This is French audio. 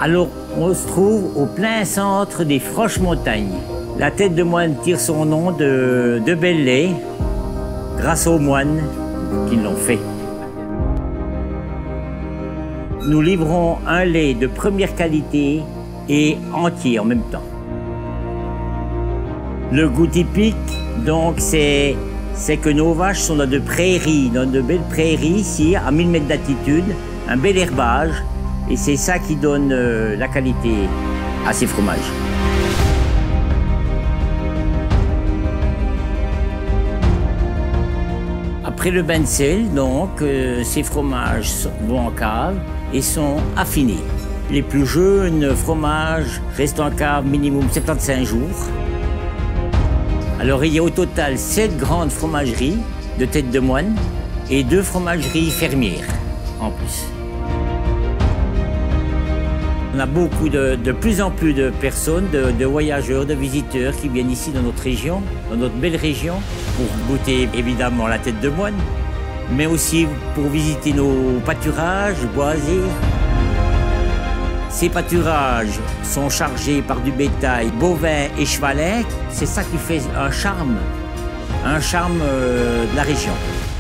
Alors, on se trouve au plein centre des Franches-Montagnes. La tête de moine tire son nom de bel lait, grâce aux moines qui l'ont fait. Nous livrons un lait de première qualité et entier en même temps. Le goût typique, donc, c'est que nos vaches sont dans de prairies, dans de belles prairies ici, à 1000 mètres d'altitude, un bel herbage, et c'est ça qui donne la qualité à ces fromages. Après le bain de sel, donc, ces fromages vont en cave et sont affinés. Les plus jeunes fromages restent en cave minimum 75 jours. Alors il y a au total 7 grandes fromageries de tête de moine et 2 fromageries fermières en plus. On a beaucoup de plus en plus de personnes, de voyageurs, de visiteurs qui viennent ici dans notre région, dans notre belle région, pour goûter évidemment la tête de moine, mais aussi pour visiter nos pâturages boisés. Ces pâturages sont chargés par du bétail bovin et chevalin. C'est ça qui fait un charme de la région.